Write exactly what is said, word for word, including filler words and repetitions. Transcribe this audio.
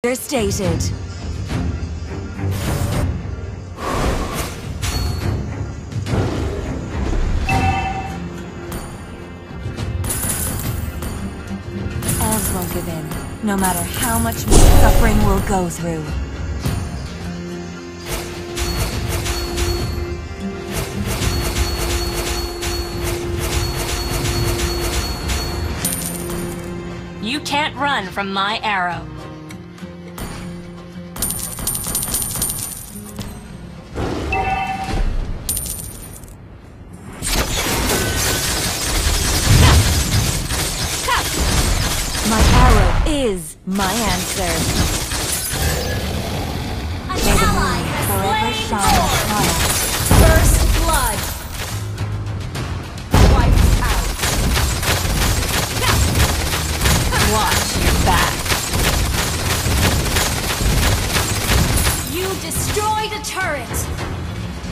They're stated. Elves won't give in, no matter how much more suffering we'll go through. You can't run from my arrow. My arrow is my answer. An May the ally moon has forever slain shine Thor. upon us. First blood. Wiped out. Watch your back. You destroyed a turret.